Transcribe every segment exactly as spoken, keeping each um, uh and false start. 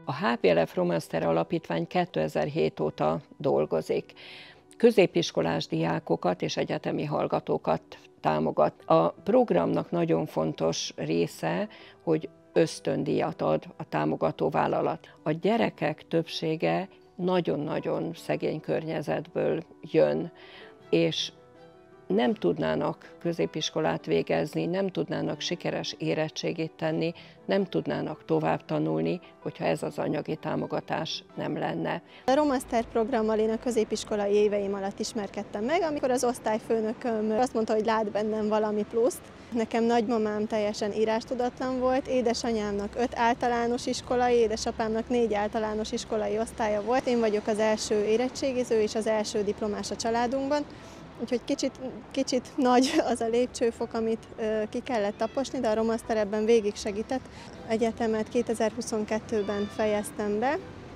A há pé el ef Romaster Alapítvány kétezer-hét óta dolgozik. Középiskolás diákokat és egyetemi hallgatókat támogat. A programnak nagyon fontos része, hogy ösztöndíjat ad a támogató vállalat. A gyerekek többsége nagyon-nagyon szegény környezetből jön, és nem tudnának középiskolát végezni, nem tudnának sikeres érettségit tenni, nem tudnának tovább tanulni, hogyha ez az anyagi támogatás nem lenne. A Romaster programmal én a középiskolai éveim alatt ismerkedtem meg, amikor az osztályfőnököm azt mondta, hogy lát bennem valami pluszt. Nekem nagymamám teljesen írástudatlan volt, édesanyámnak öt általános iskolai, édesapámnak négy általános iskolai osztálya volt. Én vagyok az első érettségiző és az első diplomás a családunkban. Úgyhogy kicsit, kicsit nagy az a lépcsőfok, amit ö, ki kellett taposni, de a Romaster ebben végig segített. Egyetemet kétezer-huszonkettőben fejeztem be,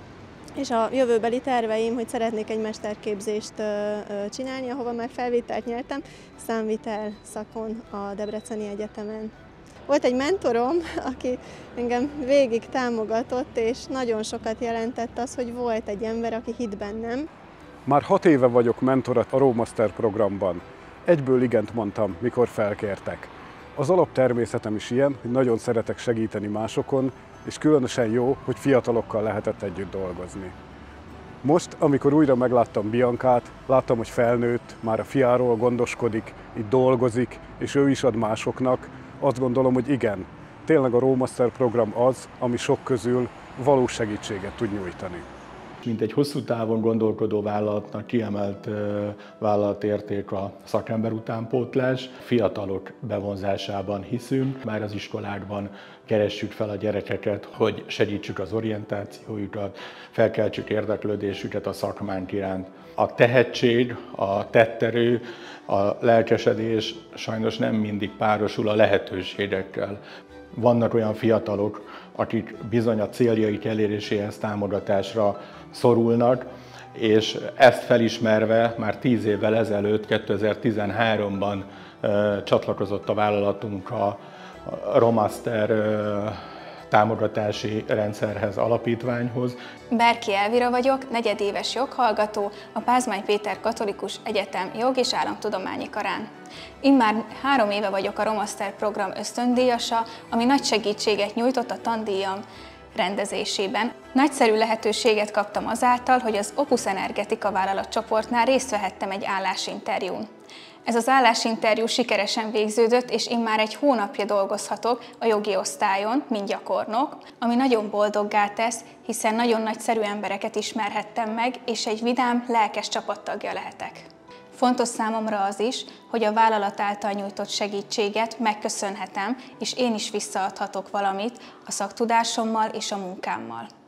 és a jövőbeli terveim, hogy szeretnék egy mesterképzést ö, ö, csinálni, ahova már felvételt nyertem, számvitel szakon a Debreceni Egyetemen. Volt egy mentorom, aki engem végig támogatott, és nagyon sokat jelentett az, hogy volt egy ember, aki hitt bennem. Már hat éve vagyok mentor a Romaster programban. Egyből igent mondtam, mikor felkértek. Az alaptermészetem is ilyen, hogy nagyon szeretek segíteni másokon, és különösen jó, hogy fiatalokkal lehetett együtt dolgozni. Most, amikor újra megláttam Biancát, láttam, hogy felnőtt, már a fiáról gondoskodik, itt dolgozik, és ő is ad másoknak, azt gondolom, hogy igen, tényleg a Romaster program az, ami sok közül valós segítséget tud nyújtani. Mint egy hosszú távon gondolkodó vállalatnak kiemelt vállalatérték a szakember utánpótlás. Fiatalok bevonzásában hiszünk, már az iskolákban keressük fel a gyerekeket, hogy segítsük az orientációjukat, felkeltsük érdeklődésüket a szakmánk iránt. A tehetség, a tetterő, a lelkesedés sajnos nem mindig párosul a lehetőségekkel. Vannak olyan fiatalok, akik bizony a céljaik eléréséhez támogatásra szorulnak, és ezt felismerve már tíz évvel ezelőtt, kétezer-tizenháromban uh, csatlakozott a vállalatunk a Romaster uh, támogatási rendszerhez, alapítványhoz. Berki Elvira vagyok, negyedéves joghallgató, a Pázmány Péter Katolikus Egyetem Jog- és Államtudományi Karán. Immár három éve vagyok a Romaster program ösztöndíjasa, ami nagy segítséget nyújtott a tandíjam rendezésében. Nagyszerű lehetőséget kaptam azáltal, hogy az Opus Energetika vállalatcsoportnál részt vehettem egy állásinterjún. Ez az állásinterjú sikeresen végződött, és immár egy hónapja dolgozhatok a jogi osztályon, mint gyakornok, ami nagyon boldoggá tesz, hiszen nagyon nagyszerű embereket ismerhettem meg, és egy vidám, lelkes csapattagja lehetek. Fontos számomra az is, hogy a vállalat által nyújtott segítséget megköszönhetem, és én is visszaadhatok valamit a szaktudásommal és a munkámmal.